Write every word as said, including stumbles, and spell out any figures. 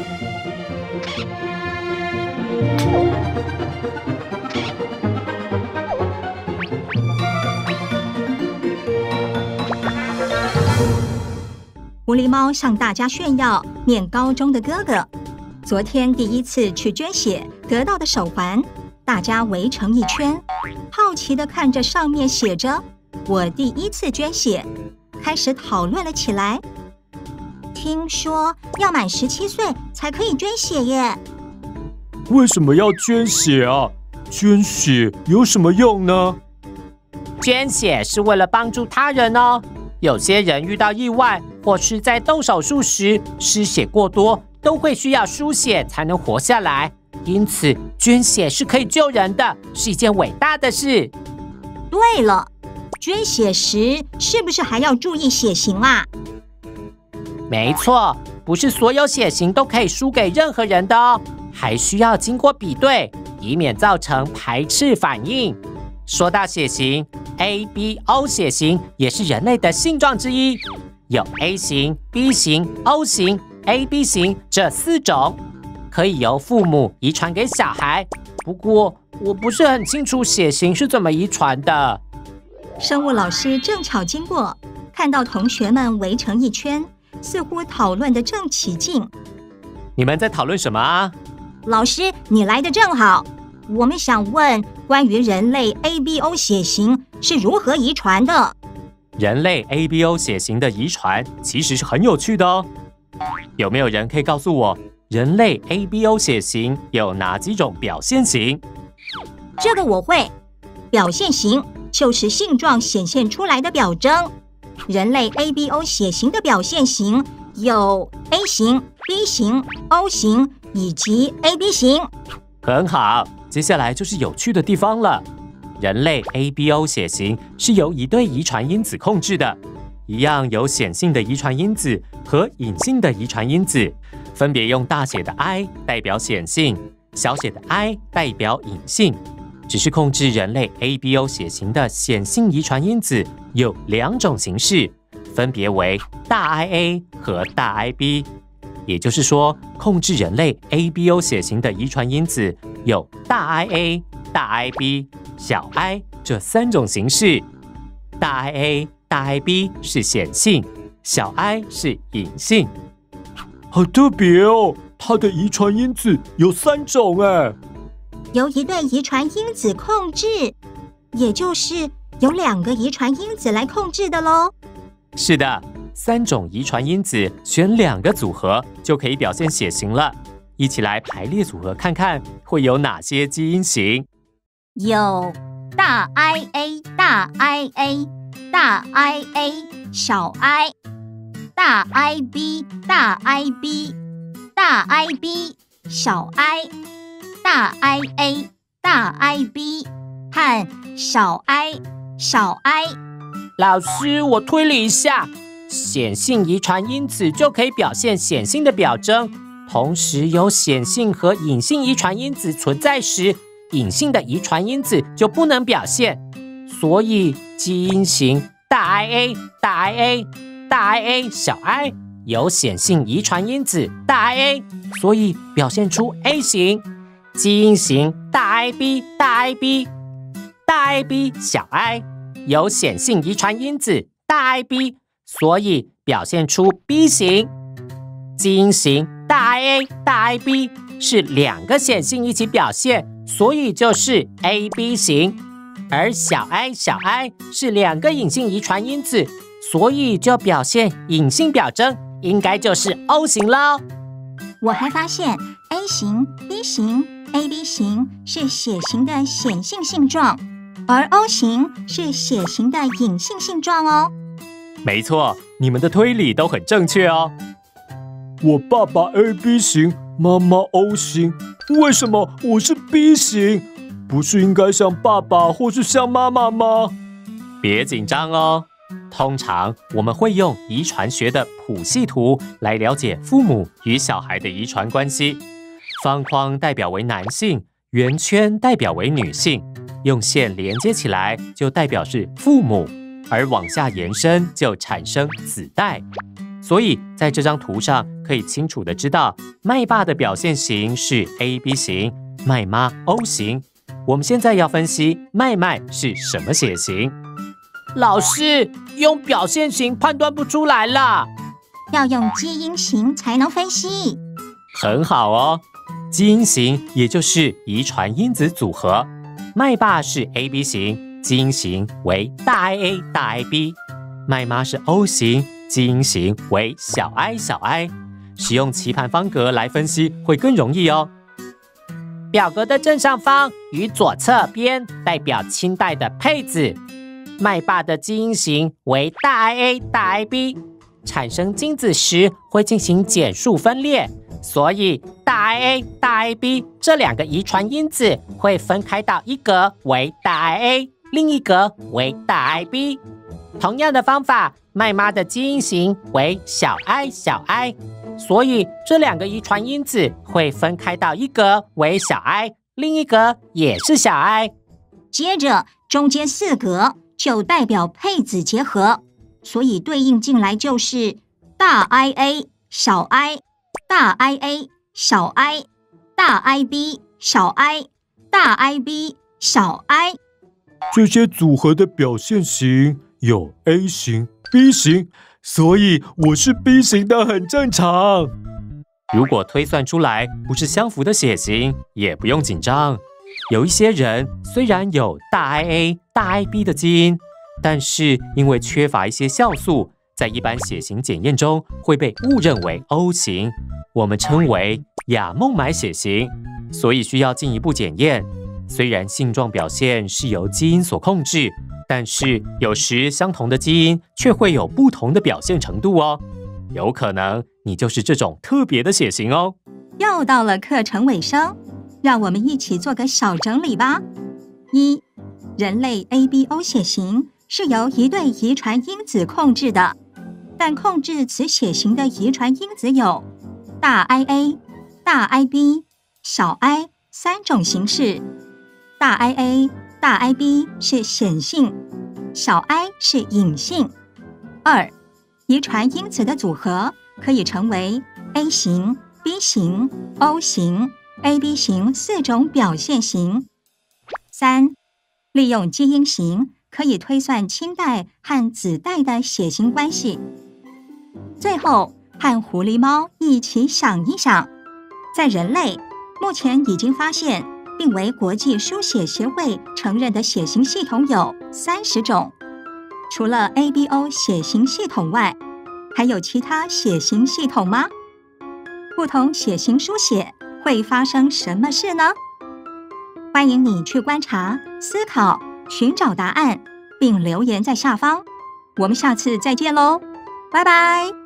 狐狸猫向大家炫耀念高中的哥哥昨天第一次去捐血得到的手环，大家围成一圈，好奇地看着上面写着“我第一次捐血”，开始讨论了起来。听说要满十七岁才可以捐血耶？ 为什么要捐血啊？捐血有什么用呢？ 捐血是为了帮助他人哦。有些人遇到意外，或是在动手术时失血过多，都会需要输血才能活下来。因此，捐血是可以救人的，是一件伟大的事。 对了，捐血时是不是还要注意血型啊？ 没错，不是所有血型都可以输给任何人的哦，还需要经过比对，以免造成排斥反应。说到血型 ，A B O 血型也是人类的性状之一，有 A 型、B 型、O 型、A B 型这四种，可以由父母遗传给小孩。不过我不是很清楚血型是怎么遗传的。 生物老师正巧经过，看到同学们围成一圈，似乎讨论得正起劲。 你们在讨论什么啊？ 老师，你来得正好。我们想问关于人类 A B O 血型是如何遗传的？ 人类 A B O 血型的遗传其实是很有趣的哦。有没有人可以告诉我，人类 A B O 血型有哪几种表现型？ 这个我会。表现型就是性状显现出来的表征。人类 A B O 血型的表现型有 A 型、B 型、O 型以及 A B 型。 很好，接下来就是有趣的地方了。人类 A B O 血型是由一对遗传因子控制的，一样有显性的遗传因子和隐性的遗传因子，分别用大写的 I 代表显性，小写的 i 代表隐性。只是控制人类 A B O 血型的显性遗传因子有两种形式，分别为大 I A 和大 I B。也就是说，控制人类 A B O 血型的遗传因子有大 I A、大 I B、小 i 这三种形式。大 I A、大 I B 是显性，小 i 是隐性。好特别哦，它的遗传因子有三种哎。 由一对遗传因子控制，也就是有两个遗传因子来控制的咯。 是的。三种遗传因子选两个组合就可以表现血型了。一起来排列组合看看会有哪些基因型。 有大 I A、大 I A、大 I A、小 i、大 I B、大 I B、大 I B、小 i、大 I A、大 I B 和小 i、小 i。 老师，我推理一下。显性遗传因子就可以表现显性的表征，同时有显性和隐性遗传因子存在时，隐性的遗传因子就不能表现。所以基因型大 I A、大 I A、大 I A、小 i 有显性遗传因子大 I A， 所以表现出 A 型。基因型大 I B、大 I B、大 I B、小 i 有显性遗传因子大 I B。所以表现出 B 型。基因型大 I A、大 I B 是两个显性一起表现，所以就是 A B 型。而小 i、小 i 是两个隐性遗传因子，所以就表现隐性表征，应该就是 O 型咯。 我还发现 A 型、B 型、A B 型是血型的显性性状，而 O 型是血型的隐性性状哦。 没错，你们的推理都很正确哦。我爸爸 A B 型，妈妈 O 型，为什么我是 B 型？不是应该像爸爸或是像妈妈吗？别紧张哦，通常我们会用遗传学的谱系图来了解父母与小孩的遗传关系。方框代表为男性，圆圈代表为女性，用线连接起来就代表是父母。而往下延伸就产生子代， 所以在这张图上可以清楚的知道，麦爸的表现型是 A B 型，麦妈 O 型。我们现在要分析麦麦是什么血型。 老师，用表现型判断不出来啦， 要用基因型才能分析。 很好哦，基因型也就是遗传因子组合。麦爸是 A B 型，基因型为大 I A 大 I B。麦妈是 O 型，基因型为小 i 小 i。使用棋盘方格来分析会更容易哦。 表格的正上方与左侧边代表亲代的配子。麦爸的基因型为大 I A 大 I B， 产生精子时会进行减数分裂，所以大 I A 大 I B 这两个遗传因子会分开到一格为大 I A， 另一格为大 I B。 同样的方法，麦妈的基因型为小 i 小 i， 所以这两个遗传因子会分开到一格为小 i， 另一格也是小 i。 接着中间四格就代表配子结合，所以对应进来就是大 I A 小 i， 大 I A 小 i， 大 I B 小 i， 大 I B 小 i。 这些组合的表现型有 A 型、B 型，所以我是 B 型的很正常。 如果推算出来不是相符的血型，也不用紧张。有一些人虽然有大 I A 大 I B 的基因，但是因为缺乏一些酵素，在一般血型检验中会被误认为 O 型，我们称为亚孟买血型，所以需要进一步检验。虽然性状表现是由基因所控制，但是有时相同的基因却会有不同的表现程度哦。有可能你就是这种特别的血型哦。 又到了课程尾声，让我们一起做个小整理吧。一、人类 A B O 血型是由一对遗传因子控制的，但控制此血型的遗传因子有大 I A、大 I B、小 i 三种形式。大 I A、大 I B 是显性，小 i 是隐性。二、遗传因子的组合可以成为 A 型、B 型、O 型、A B 型四种表现型。三、利用基因型可以推算亲代和子代的血型关系。最后，和狐狸猫一起想一想，在人类目前已经发现并为国际输血协会承认的血型系统有三十种。除了 A B O 血型系统外，还有其他血型系统吗？不同血型输血会发生什么事呢？欢迎你去观察、思考、寻找答案，并留言在下方。我们下次再见喽，拜拜。